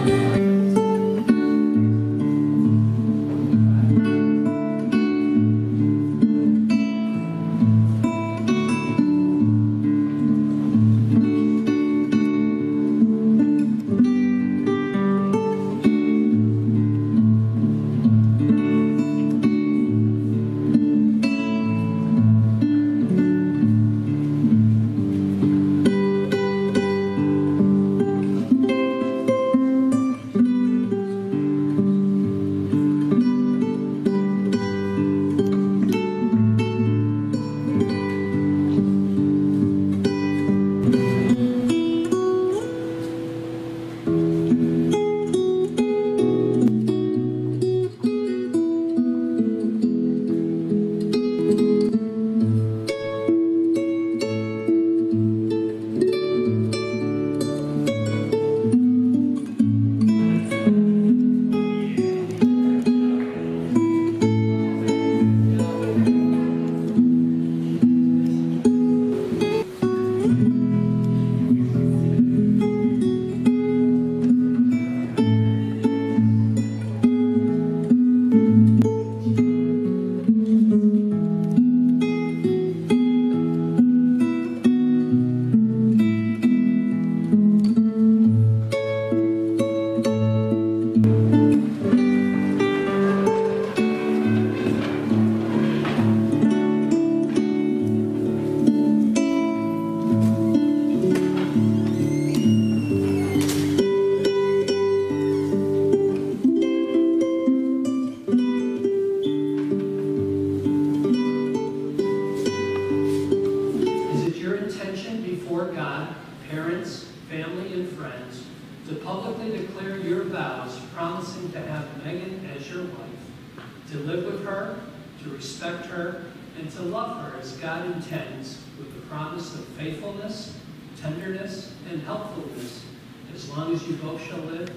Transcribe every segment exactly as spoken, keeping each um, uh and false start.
promising to have Megan as your wife, to live with her, to respect her, and to love her as God intends, with the promise of faithfulness, tenderness, and helpfulness, as long as you both shall live?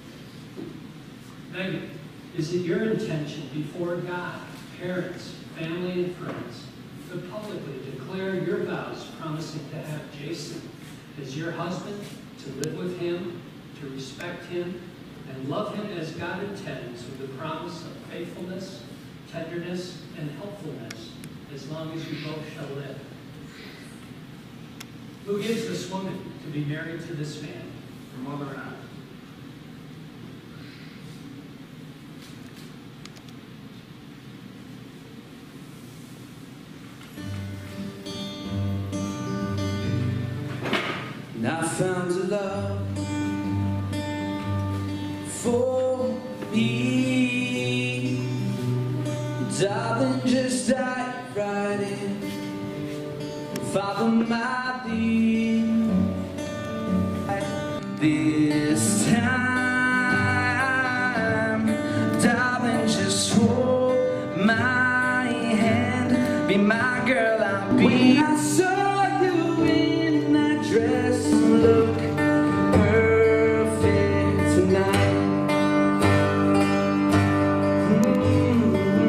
Megan, is it your intention before God, parents, family, and friends, to publicly declare your vows promising to have Jason as your husband, to live with him, to respect him, and love him as God intends, with the promise of faithfulness, tenderness, and helpfulness, as long as you both shall live? Who gives this woman to be married to this man? Her mother and I. And I found a love for me, darling, just dive right in, follow my lead. This time, darling, just hold my hand, be my girl, I'll be. I saw you in that dress, look perfect tonight. Mm-hmm.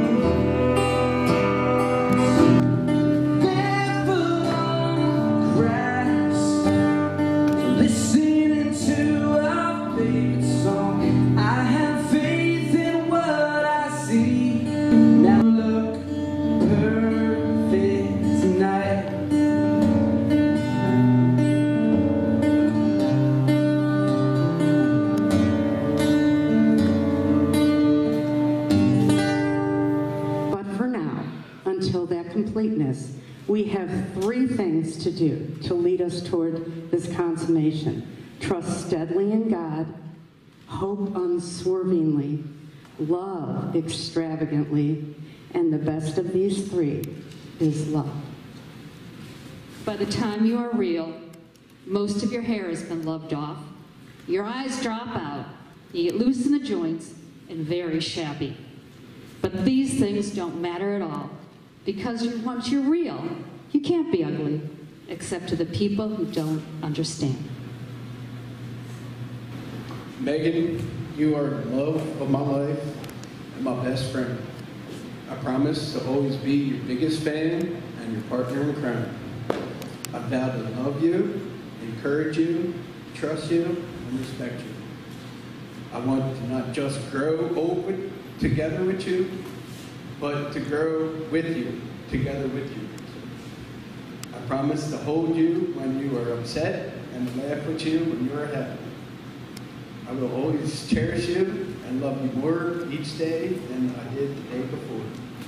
Barefoot on the grass, listening to our favorite song. I have faith in what I see. Now look perfect tonight. Until that completeness, we have three things to do to lead us toward this consummation. Trust steadily in God, hope unswervingly, love extravagantly, and the best of these three is love. By the time you are real, most of your hair has been loved off, your eyes drop out, you get loose in the joints, and very shabby. But these things don't matter at all. Because you, once you're real, you can't be ugly, except to the people who don't understand. Megan, you are the love of my life and my best friend. I promise to always be your biggest fan and your partner in crime. I vow to love you, encourage you, trust you, and respect you. I want to not just grow old with, together with you, but to grow with you, together with you. I promise to hold you when you are upset and to laugh with you when you are happy. I will always cherish you and love you more each day than I did the day before.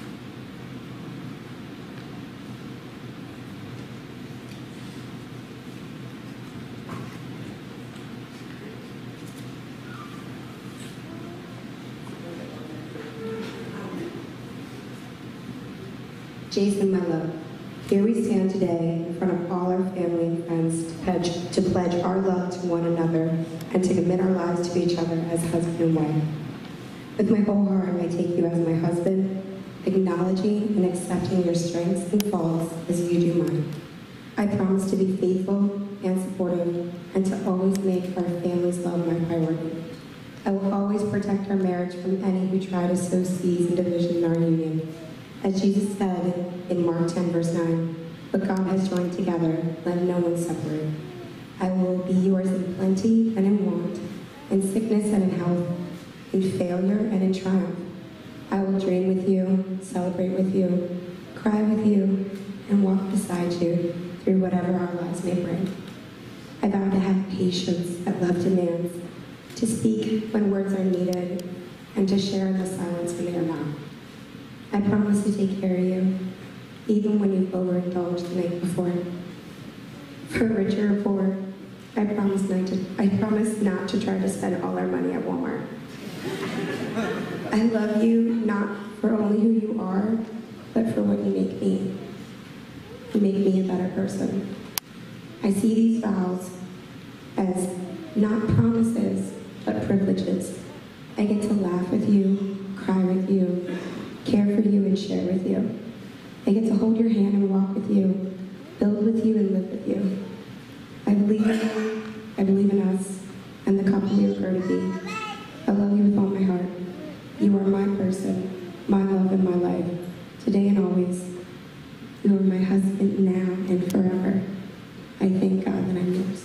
Jason, my love, here we stand today in front of all our family and friends to pledge, to pledge our love to one another and to commit our lives to each other as husband and wife. With my whole heart, I take you as my husband, acknowledging and accepting your strengths and faults as you do mine. I promise to be faithful and supportive and to always make our family's love my priority. I will always protect our marriage from any who try to sow seeds and division in our union. As Jesus said in Mark ten, verse nine, "What God has joined together, let no one separate." I will be yours in plenty and in want, in sickness and in health, in failure and in triumph. I will dream with you, celebrate with you, cry with you, and walk beside you through whatever our lives may bring. I vow to have patience that love demands, to speak when words are needed, and to share in the silence when they are not. I promise to take care of you, even when you overindulged the night before. For richer or poor, I promise not to, I promise not to try to spend all our money at Walmart. I love you not for only who you are, but for what you make me. You make me a better person. I see these vows as not promises, but privileges. I get to laugh with you, cry with you, care for you, and share with you. I get to hold your hand and walk with you, build with you, and live with you. I believe in you, I believe in us, and the couple we are going to be. I love you with all my heart. You are my person, my love, and my life, today and always. You are my husband now and forever. I thank God that I'm yours.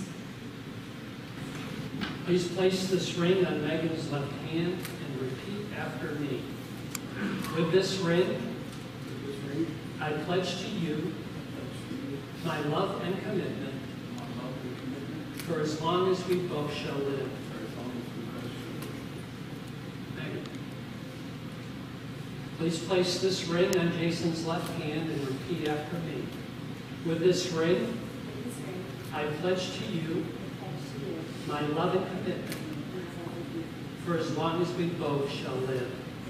Please place this ring on Megan's left hand and repeat after me. With this ring, I pledge to you my love and commitment for as long as we both shall live. Megan, please place this ring on Jason's left hand and repeat after me. With this ring, I pledge to you my love and commitment for as long as we both shall live.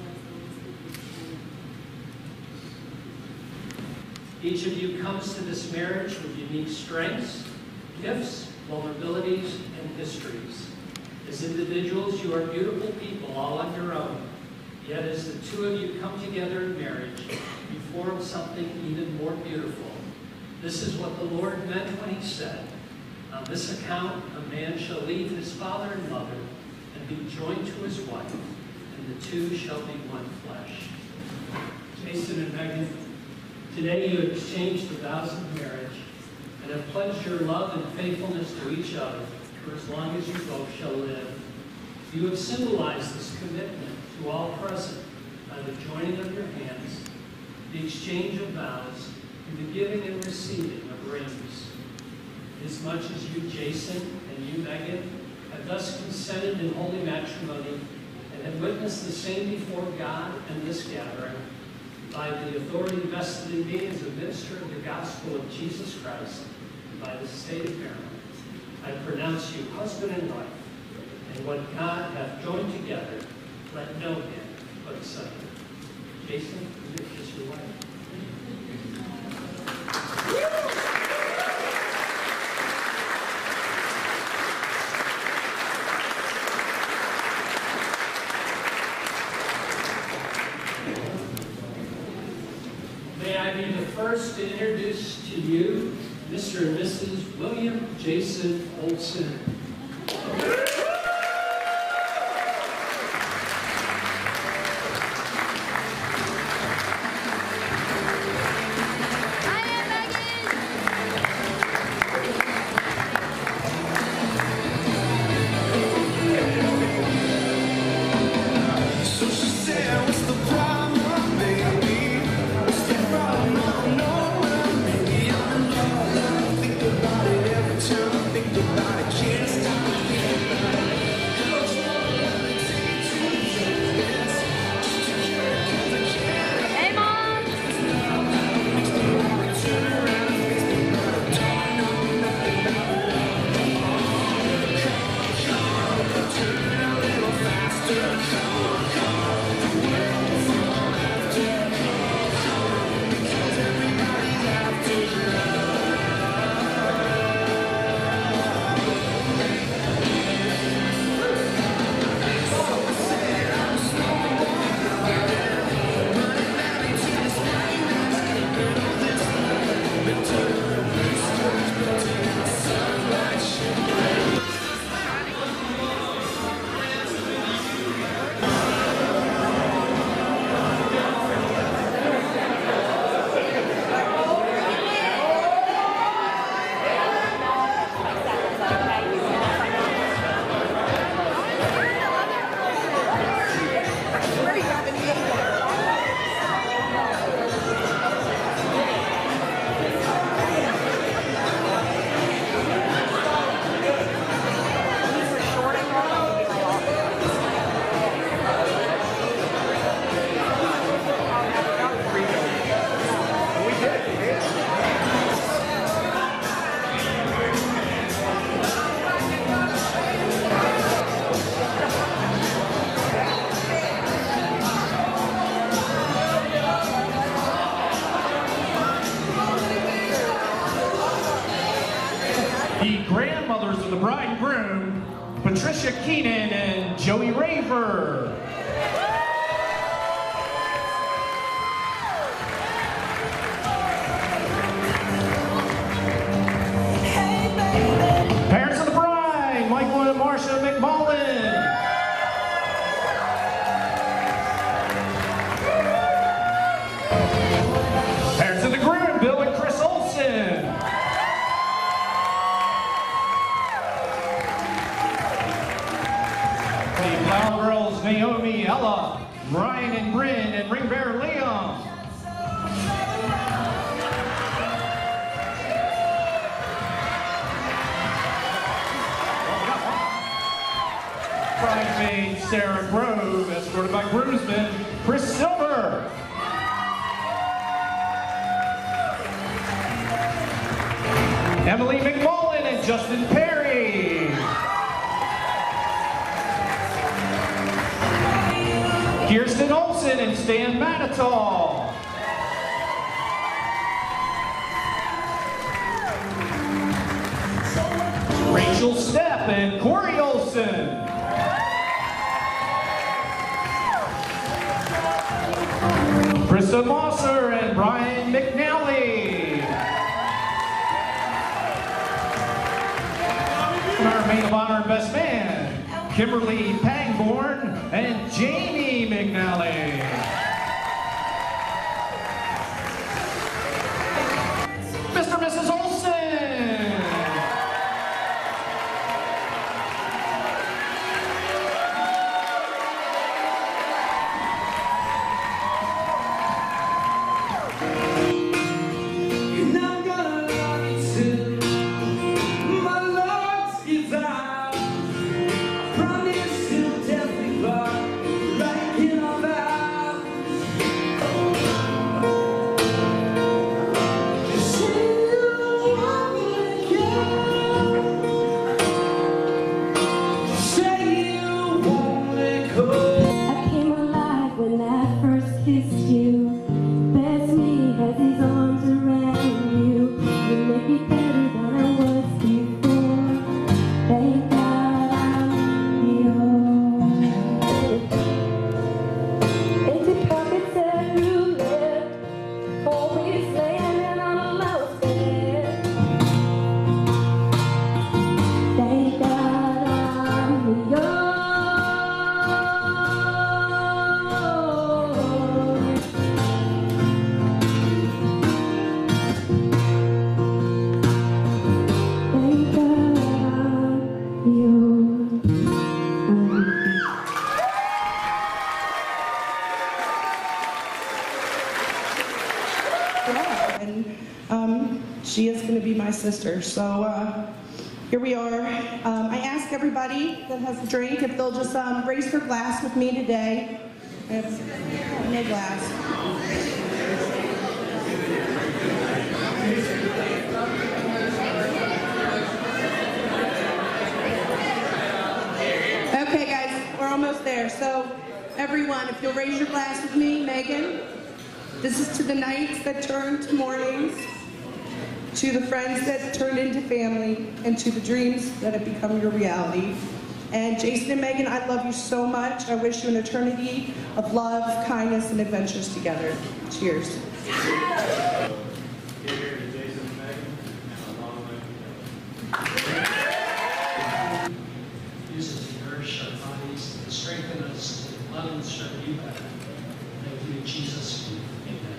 Each of you comes to this marriage with unique strengths, gifts, vulnerabilities, and histories. As individuals, you are beautiful people all on your own. Yet as the two of you come together in marriage, you form something even more beautiful. This is what the Lord meant when he said, "On this account, a man shall leave his father and mother and be joined to his wife, and the two shall be one flesh." Jason and Megan, today you exchanged the vows of marriage and have pledged your love and faithfulness to each other for as long as you both shall live. You have symbolized this commitment to all present by the joining of your hands, the exchange of vows, and the giving and receiving of rings. Inasmuch as you, Jason, and you, Megan, have thus consented in holy matrimony and have witnessed the same before God and this gathering, by the authority vested in me as a minister of the gospel of Jesus Christ, and by the state of Maryland, I pronounce you husband and wife, and what God hath joined together, let no man put asunder. Jason, will you kiss your wife? May I be the first to introduce to you Mister and Missus William Jason Olson. The grandmothers of the bride and groom, Patricia Keenan and Joey Raver. Parents of the bride, Michael and Marcia McMullen. Parents of the groom, Bill and Chris Olson. The Flower Girls, Naomi, Ella, Ryan and Bryn, and Ring Bearer Liam. Bridesmaid Sarah Grove, escorted by groomsman Chris Silver. Emily McMullen and Justin Perry. Kirsten Olsen and Stan Manatall. Rachel Stepp and Corey Olsen. Krista Mosser and Brian McNally. Our maid of honor and best man, Kimberly Pangborn and Jamie McNally. Mister and Missus Olsen. She is going to be my sister. So uh, here we are. Um, I ask everybody that has a drink if they'll just um, raise their glass with me today. I have no glass. Okay, guys, we're almost there. So everyone, if you'll raise your glass with me, Megan, this is to the nights that turn to mornings, to the friends that turned into family, and to the dreams that have become your reality. And Jason and Megan, I love you so much. I wish you an eternity of love, kindness, and adventures together. Cheers. Use it to nourish our bodies, and strengthen us, to love and serve you better. Thank you, Jesus. Amen.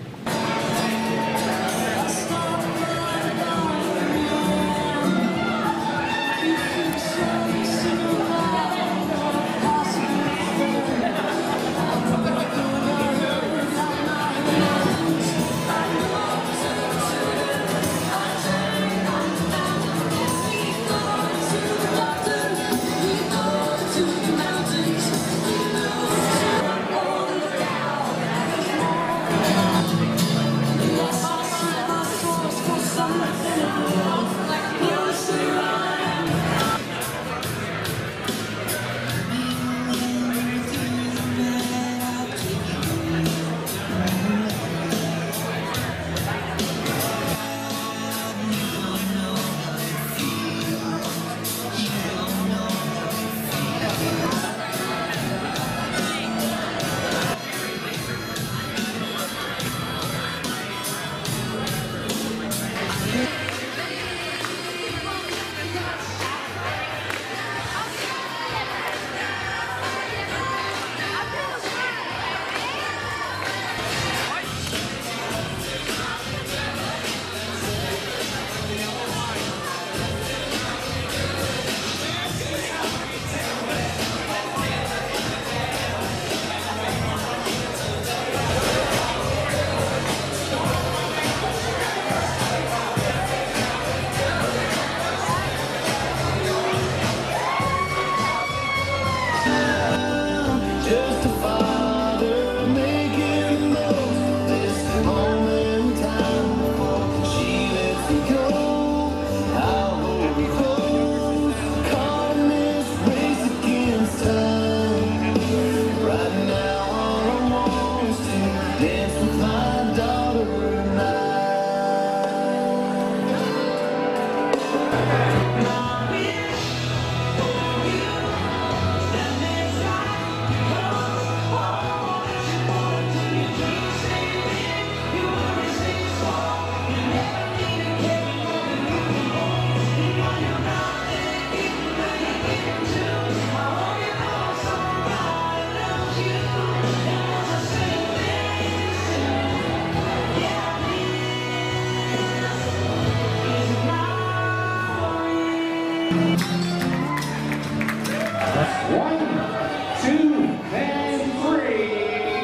One, two, and three.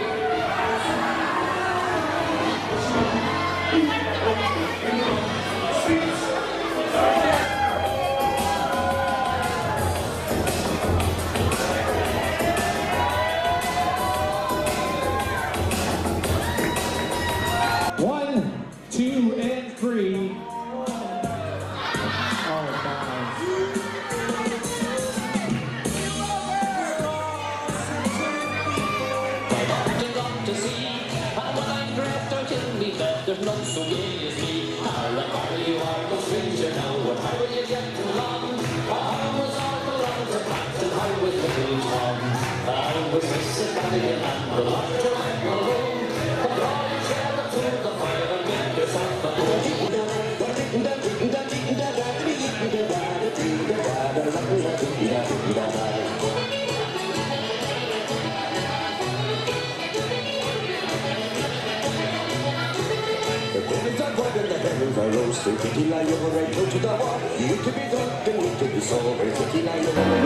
One, two, and three. Oh, God. To see how when I'm dressed out in me bed, there's none so gay as me. How are you are no stranger now, and how are you getting along? I was all along to Pat, and I was little Tom. I was Missus Bannigan, and the laughter went alone. But all you share the to the fire and make yourself a Roasted, kitty lie over right to the wall. You to be drunk and you to be sober, kitty lie over.